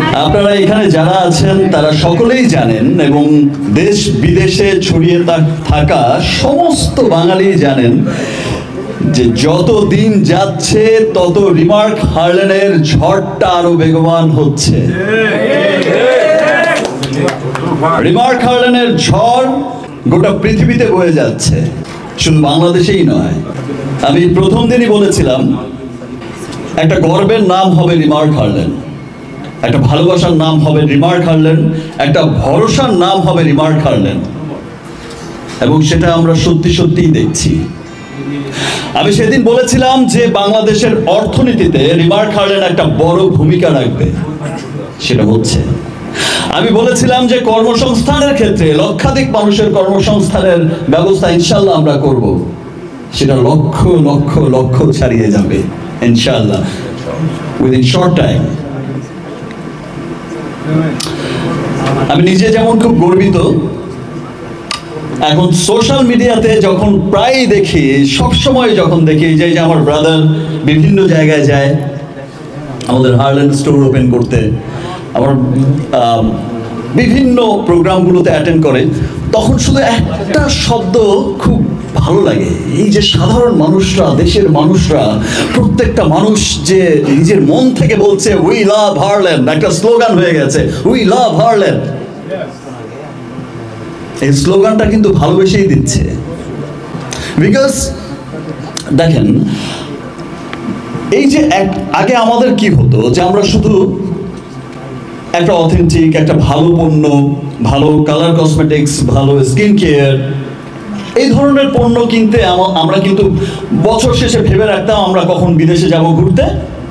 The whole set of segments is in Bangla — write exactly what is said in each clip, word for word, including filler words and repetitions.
আপনারা এখানে যারা আছেন তারা সকলেই জানেন এবং দেশ বিদেশে ছড়িয়ে থাকা সমস্ত বাঙালি জানেন যে যত দিন যাচ্ছে তত রিমার্ক হার্লেনের ঝড়টা আরো বেগবান হচ্ছে। রিমার্ক হার্লেনের ঝড় গোটা পৃথিবীতে বয়ে যাচ্ছে, শুধু বাংলাদেশেই নয়। আমি প্রথম দিনই বলেছিলাম একটা গর্বের নাম হবে রিমার্ক হার্লেন, একটা ভালোবাসার নাম হবে রিমার্ক হার্লেন, একটা ভরসার নাম হবে রিমার্ক হার্লেন, এবং সেটা আমরা সত্যি সত্যিই দেখছি। আমি সেদিন বলেছিলাম যে বাংলাদেশের অর্থনীতিতে রিমার্ক হার্লেন একটা বড় ভূমিকা রাখবে, সেটা হচ্ছে। আমি বলেছিলাম যে কর্মসংস্থানের ক্ষেত্রে লক্ষাধিক মানুষের কর্মসংস্থানের ব্যবস্থা ইনশাল্লাহ আমরা করব, সেটা লক্ষ লক্ষ লক্ষ ছাড়িয়ে যাবে ইনশাল্লাহ উইদিন শর্ট টাইম। আমি নিজে যেমন খুব গর্বিত, এখন সোশ্যাল মিডিয়াতে যখন প্রায় দেখি, সবসময় যখন দেখি যে আমার ব্রাদার বিভিন্ন জায়গায় যায় আমাদের হার্লেন স্টোর ওপেন করতে, আমার বিভিন্ন প্রোগ্রামগুলোতে অ্যাটেন্ড করে, তখন শুধু একটা শব্দ খুব ভালো লাগে, এই যে সাধারণ মানুষরা, দেশের মানুষরা, প্রত্যেকটা মানুষ যে নিজের মন থেকে বলছে উই লাভ হার্লেন, একটা স্লোগান হয়ে গেছে উই লাভ হার্লেন। এই স্লোগানটা কিন্তু ভালোবেসেই দিচ্ছে, বিকজ দেখেন এই যে আগে আমাদের কি হতো যে আমরা শুধু একটা অথেন্টিক, একটা ভালো পণ্য, ভালো কালার কসমেটিক্স, ভালো স্কিন কেয়ার, এই ধরনের পণ্য কিনতে আমরা কিন্তু বছর শেষে ভেবে রাখতাম আমরা কখন বিদেশে যাব ঘুরতে,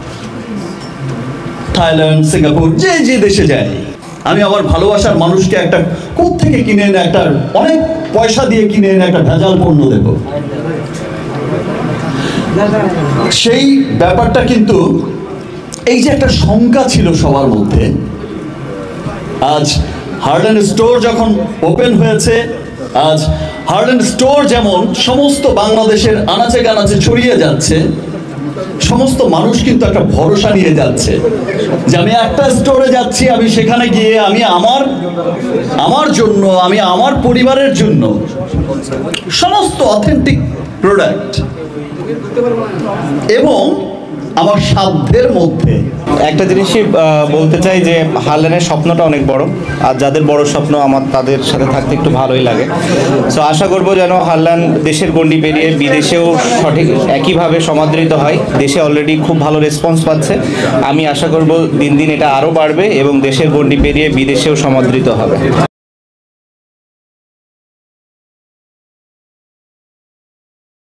থাইল্যান্ড, সিঙ্গাপুর, যে যে দেশে যাই। আমি আমার ভালোবাসার মানুষকে একটা কোত্থেকে কিনে এনে, একটা অনেক পয়সা দিয়ে কিনে এনে একটা ভেজাল পণ্য দেব, সেই ব্যাপারটা কিন্তু এই যে একটা শঙ্কা ছিল সবার মধ্যে, আজ হার্লেন স্টোর যখন ওপেন হয়েছে, আজ হার্লেন স্টোর যেমন সমস্ত বাংলাদেশের আনাচে কানাচে ছড়িয়ে যাচ্ছে, সমস্ত মানুষ কিন্তু একটা ভরসা নিয়ে যাচ্ছে যে আমি একটা স্টোরে যাচ্ছি, আমি সেখানে গিয়ে আমি আমার আমার জন্য, আমি আমার পরিবারের জন্য সমস্ত অথেন্টিক প্রোডাক্ট এবং আমার সাধ্যের মধ্যে। একটা জিনিসই বলতে চাই যে হার্লেনের স্বপ্নটা অনেক বড়, আর যাদের বড় স্বপ্ন আমার তাদের সাথে থাকতে একটু ভালোই লাগে। সো আশা করব যেন হার্লেন দেশের গণ্ডি পেরিয়ে বিদেশেও সঠিক একইভাবে সমাদৃত হয়। দেশে অলরেডি খুব ভালো রেসপন্স পাচ্ছে, আমি আশা করব দিন দিন এটা আরও বাড়বে এবং দেশের গণ্ডি পেরিয়ে বিদেশেও সমাদৃত হবে।